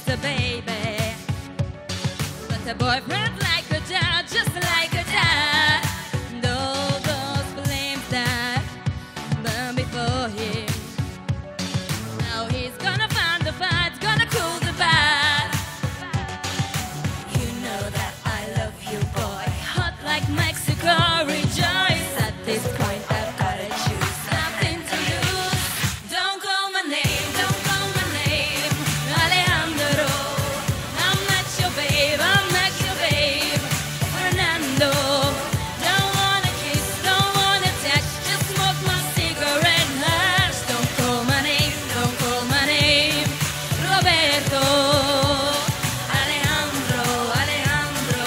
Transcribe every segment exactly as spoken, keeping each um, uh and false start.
a baby. But the boyfriend's like a dad, just like a dad. And all those flames that burn before him. Now he's gonna find the fight, gonna cool the bad. You know that I love you, boy. Hot like Mexico, rejoice. At this point I've gotta choose. Nothing to lose. Don't call my name, don't call my name. Alejandro, I'm not your babe, I'm not your babe. Fernando, don't wanna kiss, don't wanna touch. Just smoke my cigarette hash. Don't call my name, don't call my name. Roberto, Alejandro, Alejandro.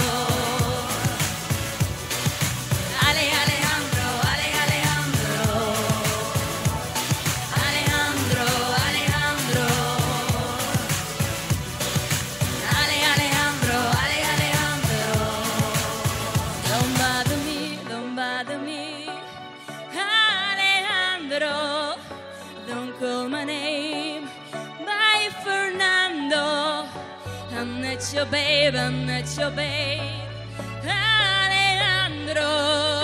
Ale, Alejandro, Ale, Alejandro. Alejandro, Alejandro. Ale, Alejandro, Ale, Alejandro. Don't bother me, don't bother me. Alejandro, don't call my name. Bye, Fernando. I'm not your babe, I'm not your babe. Alejandro.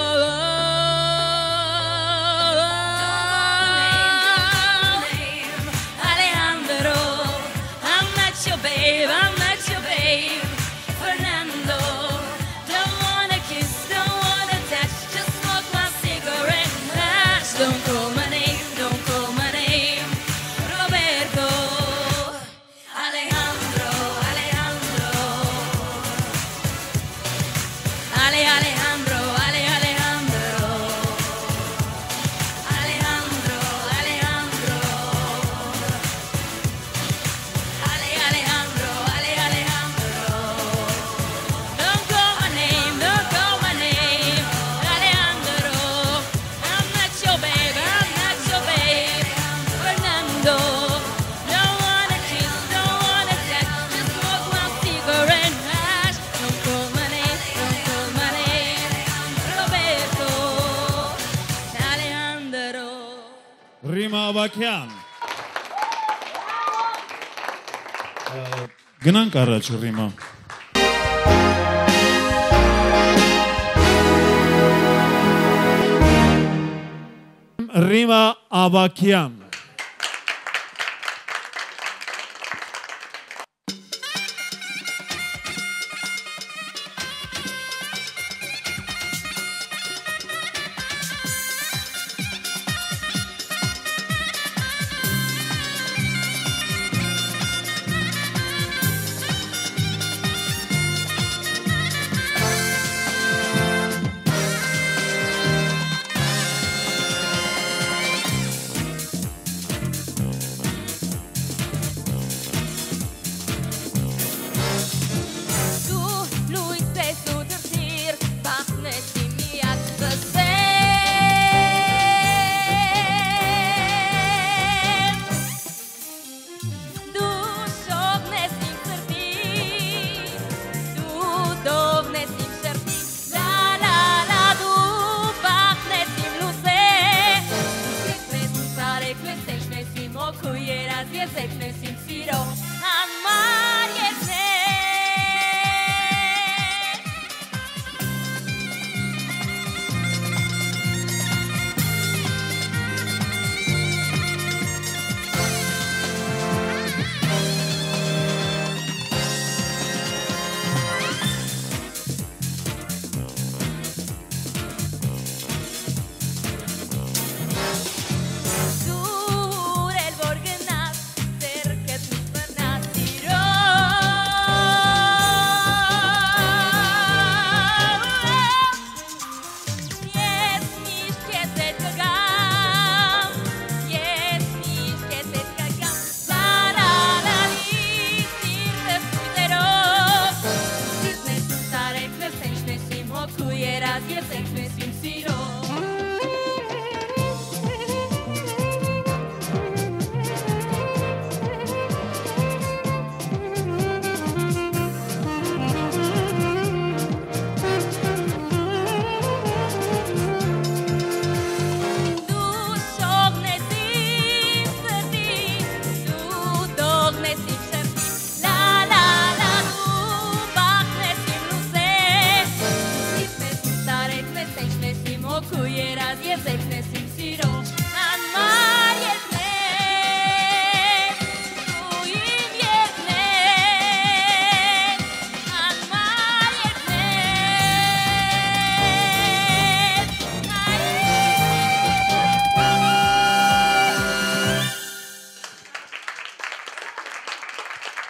Alejandro, I'm not your babe, I'm not your babe. Fernando, don't wanna kiss, don't wanna touch. Just smoke my cigarette hash. Don't call my name, don't call my name. Roberto, Alejandro, Alejandro. Ale, Alejandro, Ale, Alejandro. Alejandro, Alejandro. Ale, Alejandro, Ale, Alejandro. Don't call my name, don't call my name. Alejandro, I'm not your babe, I'm not your babe. Fernando, don't wanna kiss, don't wanna touch. Just smoke my cigarette hash. Don't call my name, don't call my name. Roberto, Alejandro. Rima Avakyan. Գնանք առաջ Ռիմա։ Ռիմա Ավակյան։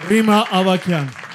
Rima Avakyan.